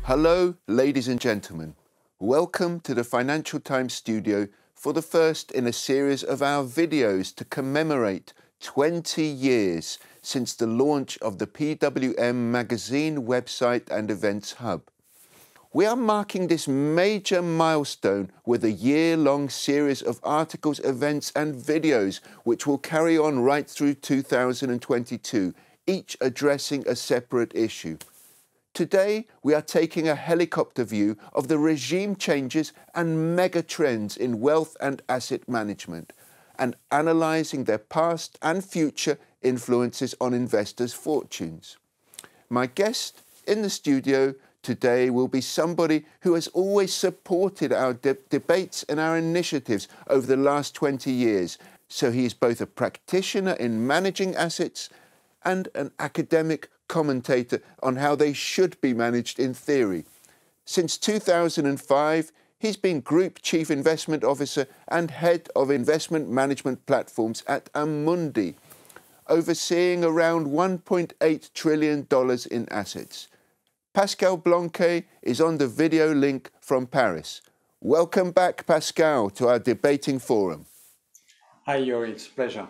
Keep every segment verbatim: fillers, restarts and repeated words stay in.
Hello, ladies and gentlemen. Welcome to the Financial Times studio for the first in a series of our videos to commemorate twenty years since the launch of the P W M magazine website and events hub. We are marking this major milestone with a year-long series of articles, events and videos which will carry on right through two thousand twenty-two, each addressing a separate issue. Today, we are taking a helicopter view of the regime changes and mega trends in wealth and asset management and analysing their past and future influences on investors' fortunes. My guest in the studio today will be somebody who has always supported our de debates and our initiatives over the last twenty years. So he is both a practitioner in managing assets and an academic commentator on how they should be managed in theory. Since two thousand five, he's been Group Chief Investment Officer and Head of Investment Management Platforms at Amundi, overseeing around one point eight trillion dollars in assets. Pascal Blanqué is on the video link from Paris. Welcome back, Pascal, to our debating forum. Hi, Yuri. It's a pleasure.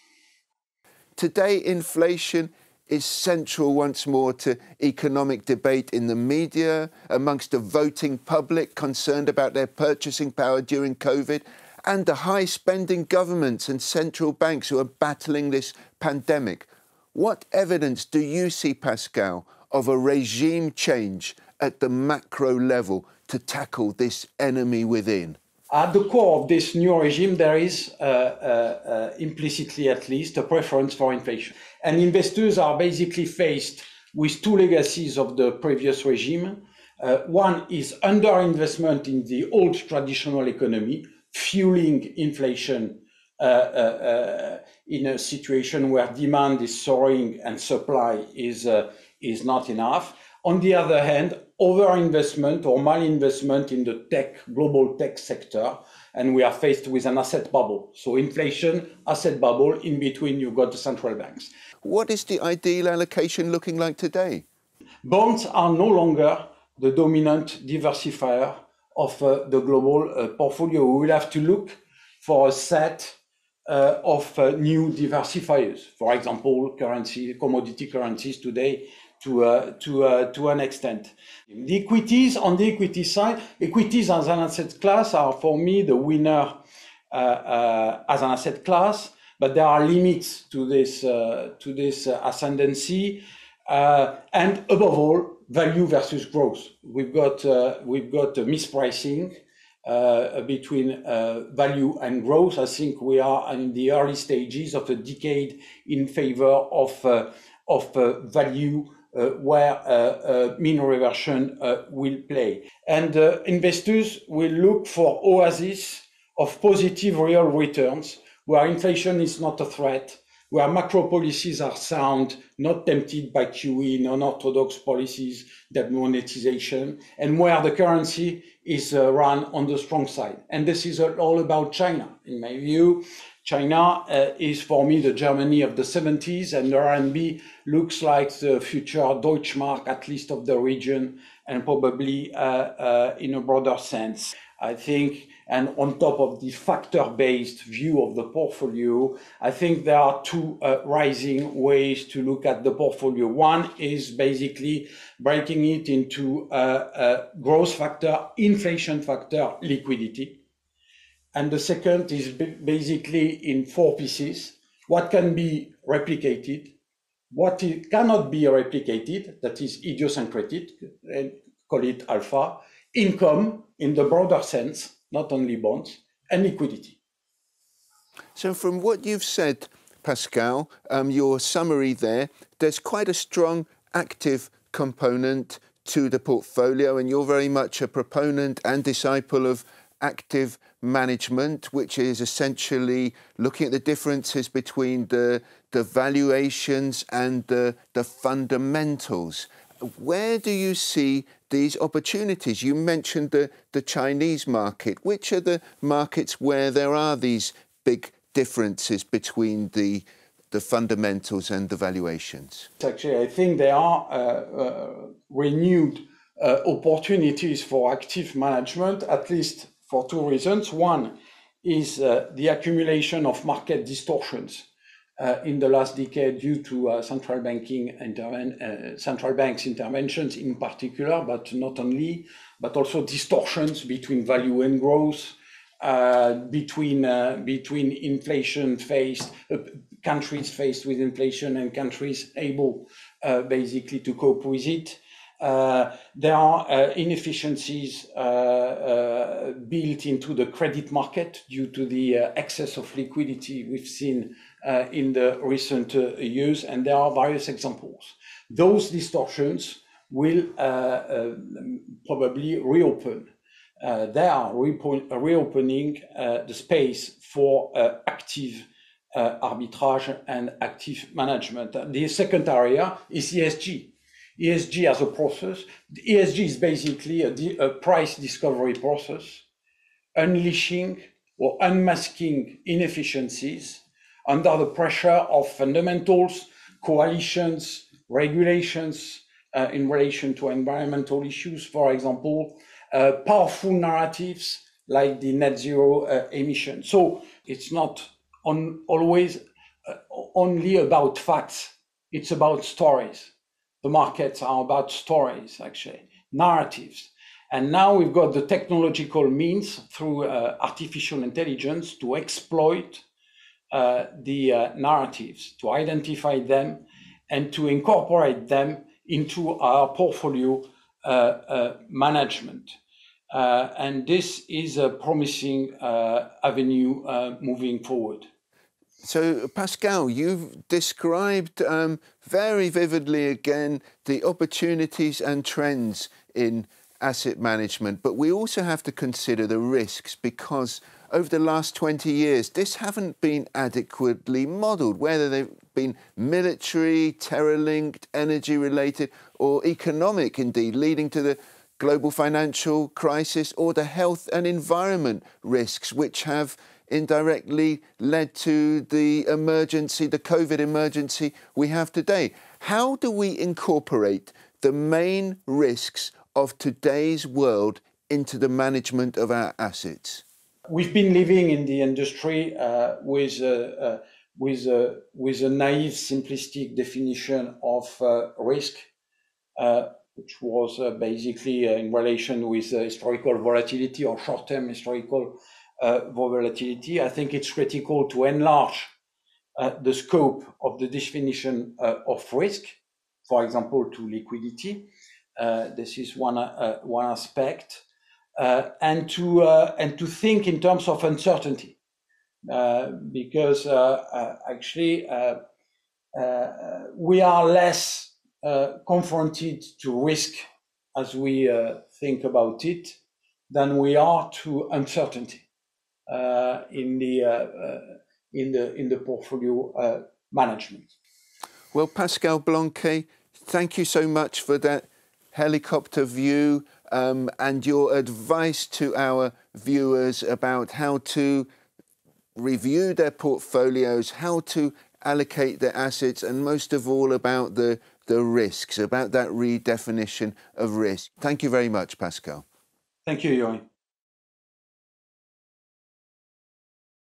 Today, inflation is central once more to economic debate in the media, amongst the voting public concerned about their purchasing power during COVID, and the high-spending governments and central banks who are battling this pandemic. What evidence do you see, Pascal, of a regime change at the macro level to tackle this enemy within? At the core of this new regime, there is, uh, uh, uh, implicitly at least, a preference for inflation. And investors are basically faced with two legacies of the previous regime. Uh, one is underinvestment in the old traditional economy, fueling inflation uh, uh, uh, in a situation where demand is soaring and supply is, uh, is not enough. On the other hand, overinvestment or malinvestment in the tech, global tech sector, and we are faced with an asset bubble. So inflation, asset bubble, in between you've got the central banks. What is the ideal allocation looking like today? Bonds are no longer the dominant diversifier of uh, the global uh, portfolio. We will have to look for a set uh, of uh, new diversifiers. For example, currency, commodity currencies today, to uh, to uh, to an extent. The equities, on the equity side, equities as an asset class are for me the winner uh, uh, as an asset class, but there are limits to this uh, to this uh, ascendancy, uh, and above all, value versus growth. We've got uh, we've got a mispricing uh, between uh, value and growth. I think we are in the early stages of a decade in favor of uh, of uh, value. Uh, where uh, uh, mean reversion uh, will play. And uh, investors will look for oases of positive real returns, where inflation is not a threat, where macro policies are sound, not tempted by Q E, non-orthodox policies, debt monetization, and where the currency is uh, run on the strong side. And this is all about China, in my view. China uh, is for me the Germany of the seventies, and the R M B looks like the future Deutschmark, at least of the region, and probably uh, uh, in a broader sense. I think, and on top of the factor-based view of the portfolio, I think there are two uh, rising ways to look at the portfolio. One is basically breaking it into uh, uh, growth factor, inflation factor, liquidity. And the second is basically in four pieces. What can be replicated, what cannot be replicated, that is idiosyncratic, and call it alpha, income in the broader sense, not only bonds, and liquidity. So from what you've said, Pascal, um, your summary there, there's quite a strong active component to the portfolio, and you're very much a proponent and disciple of active management, which is essentially looking at the differences between the, the valuations and the, the fundamentals. Where do you see these opportunities? You mentioned the, the Chinese market. Which are the markets where there are these big differences between the, the fundamentals and the valuations? Actually, I think there are uh, uh, renewed uh, opportunities for active management, at least for two reasons. One is uh, the accumulation of market distortions uh, in the last decade due to uh, central banking interven uh, central banks interventions in particular, but not only, but also distortions between value and growth, uh, between uh, between inflation faced uh, countries faced with inflation and countries able uh, basically to cope with it. Uh, there are uh, inefficiencies uh, uh, built into the credit market due to the uh, excess of liquidity we've seen uh, in the recent uh, years, and there are various examples. Those distortions will uh, uh, probably reopen. Uh, they are reopening uh, the space for uh, active uh, arbitrage and active management. The second area is E S G. E S G as a process. E S G is basically a, a price discovery process, unleashing or unmasking inefficiencies under the pressure of fundamentals, coalitions, regulations uh, in relation to environmental issues, for example, uh, powerful narratives like the net zero uh, emission. So it's not on, always uh, only about facts, it's about stories. The markets are about stories, actually, narratives. And now we've got the technological means through uh, artificial intelligence to exploit uh, the uh, narratives, to identify them and to incorporate them into our portfolio uh, uh, management. Uh, and this is a promising uh, avenue uh, moving forward. So, Pascal, you've described um, very vividly again the opportunities and trends in asset management, but we also have to consider the risks because over the last twenty years, this haven't been adequately modelled, whether they've been military, terror-linked, energy-related, or economic indeed, leading to the global financial crisis or the health and environment risks, which have indirectly led to the emergency, the COVID emergency we have today. How do we incorporate the main risks of today's world into the management of our assets? We've been living in the industry uh, with, uh, uh, with, uh, with a naive, simplistic definition of uh, risk, uh, which was uh, basically uh, in relation with uh, historical volatility or short-term historical Uh, volatility. I think it's critical to enlarge uh, the scope of the definition uh, of risk, for example, to liquidity. Uh, this is one uh, one aspect, uh, and to uh, and to think in terms of uncertainty, uh, because uh, uh, actually uh, uh, we are less uh, confronted to risk as we uh, think about it than we are to uncertainty. Uh, in the uh, uh, in the in the portfolio uh, management. Well, Pascal Blanqué, thank you so much for that helicopter view um, and your advice to our viewers about how to review their portfolios, how to allocate their assets, and most of all about the the risks, about that redefinition of risk. Thank you very much, Pascal. Thank you, Yuri.